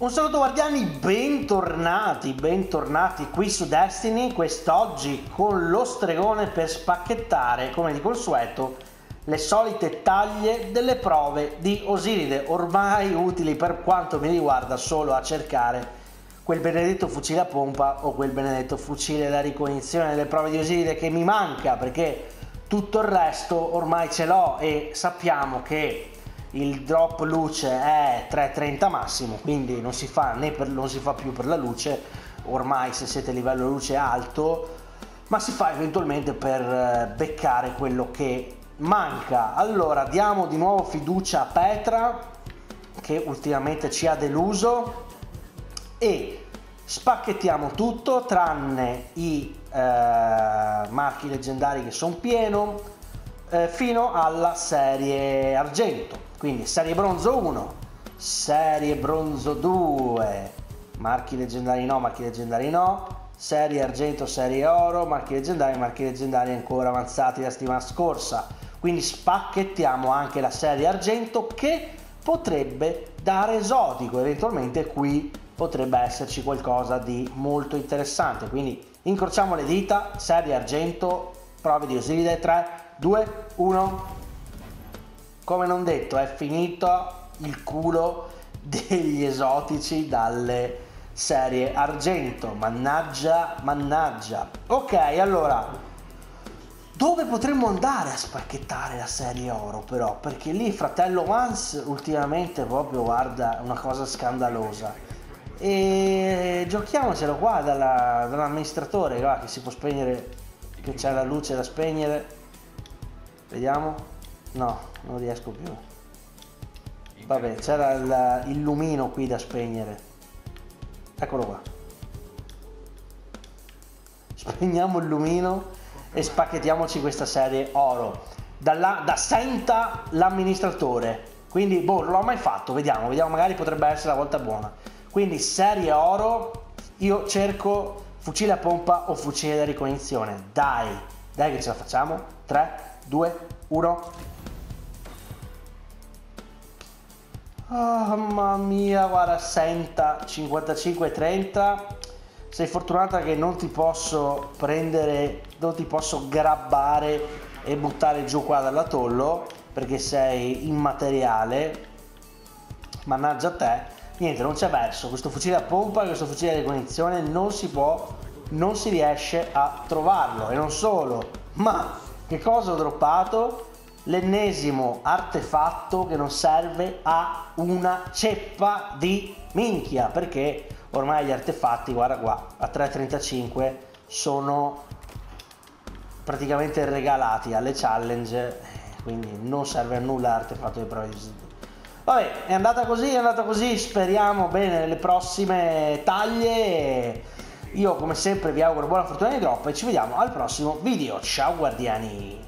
Un saluto guardiani, bentornati qui su Destiny, quest'oggi con lo stregone per spacchettare, come di consueto, le solite taglie delle prove di Osiride, ormai utili per quanto mi riguarda solo a cercare quel benedetto fucile a pompa o quel benedetto fucile da ricognizione delle prove di Osiride che mi manca, perché tutto il resto ormai ce l'ho e sappiamo che il drop luce è 3,30 massimo, quindi non si fa più per la luce ormai se siete a livello luce alto, ma si fa eventualmente per beccare quello che manca. Allora diamo di nuovo fiducia a Petra, che ultimamente ci ha deluso, e spacchettiamo tutto tranne i marchi leggendari che sono pieno, fino alla serie argento. Quindi serie bronzo 1, serie bronzo 2, marchi leggendari no, serie argento, serie oro, marchi leggendari ancora avanzati da settimana scorsa. Quindi spacchettiamo anche la serie argento, che potrebbe dare esotico, eventualmente qui potrebbe esserci qualcosa di molto interessante. Quindi incrociamo le dita, serie argento, prove di Osiride, 3, 2, 1. Come non detto, è finito il culo degli esotici dalle serie argento, mannaggia. Ok, allora dove potremmo andare a spacchettare la serie oro però? Perché lì fratello Vance ultimamente proprio, guarda, una cosa scandalosa. E giochiamocelo qua dall'amministratore, qua, che si può spegnere, che c'è la luce da spegnere. Vediamo. No, non riesco più. Vabbè, c'era il lumino qui da spegnere. Eccolo qua. Spegniamo il lumino e spacchettiamoci questa serie oro. Da senta l'amministratore. Quindi, boh, non l'ho mai fatto. Vediamo, magari potrebbe essere la volta buona. Quindi, serie oro. Io cerco fucile a pompa o fucile da ricognizione. Dai che ce la facciamo. 3, 2, 1. Oh, mamma mia, guarda, senta 55-30. Sei fortunata che non ti posso prendere, non ti posso grabbare e buttare giù qua dall'atollo, perché sei immateriale. Mannaggia a te. Niente, non c'è verso. Questo fucile a pompa e questo fucile di ricognizione non si riesce a trovarlo. E non solo, ma che cosa ho droppato? L'ennesimo artefatto che non serve a una ceppa di minchia, perché ormai gli artefatti, guarda qua, a 3,35 sono praticamente regalati alle challenge, quindi non serve a nulla l'artefatto di prove. Vabbè, è andata così, speriamo bene nelle prossime taglie. Io come sempre vi auguro buona fortuna di drop e ci vediamo al prossimo video. Ciao guardiani!